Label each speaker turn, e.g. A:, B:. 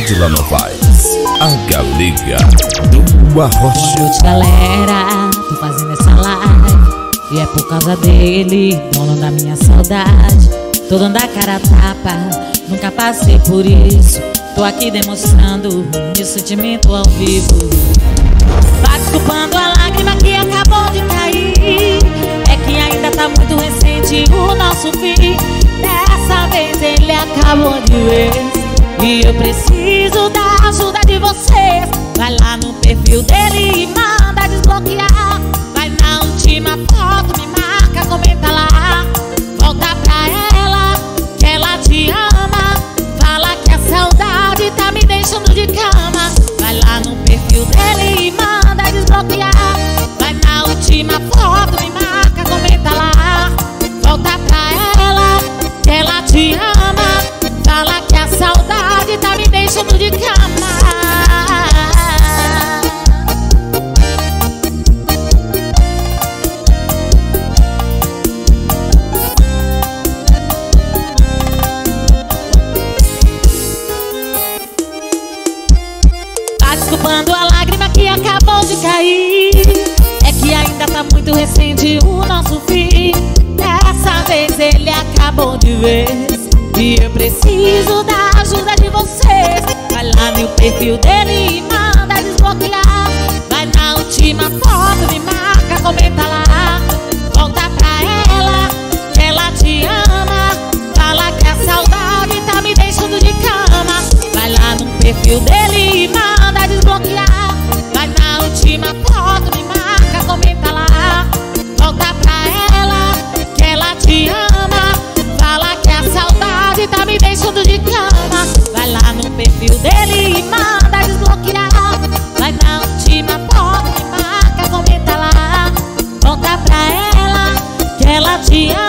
A: Nádia Novaes, a galega do Arrocha.
B: Boa noite, galera, tô fazendo essa live e é por causa dele, dono da minha saudade. Tô dando a cara a tapa, nunca passei por isso. Tô aqui demonstrando meu sentimento ao vivo. Vai desculpando a lágrima que acabou de cair. É que ainda tá muito recente o nosso fim. Dessa vez ele acabou de vez e eu preciso da ajuda de vocês. Vai lá no perfil dele e manda desbloquear. Vai na última foto, me marca, comenta lá. Volta pra ela, que ela te ama. Fala que a saudade tá me deixando de cama. Vai lá no perfil dele e manda desbloquear. Vai na última foto, me marca, comenta lá. Volta pra ela, que ela te ama. Fala que a saudade tá me deixando de cama. Tá desculpando a lágrima que acabou de cair. É que ainda tá muito recente o nosso fim. Dessa vez ele acabou de vez e eu preciso da ajuda de vocês. Vai lá no perfil dele e manda desbloquear. Vai na última foto, me marca, comenta lá. Volta pra ela, que ela te ama. Fala que a saudade tá me deixando de cama. Vai lá no perfil dele e manda desbloquear. Vai na última foto, me marca, comenta lá. Volta pra ela, que ela te ama. Fala que a saudade tá me deixando de cama. Vai lá no perfil dele e manda desbloquear. Vai na última foto, me marca, comenta lá. Volta pra ela, que ela te ama.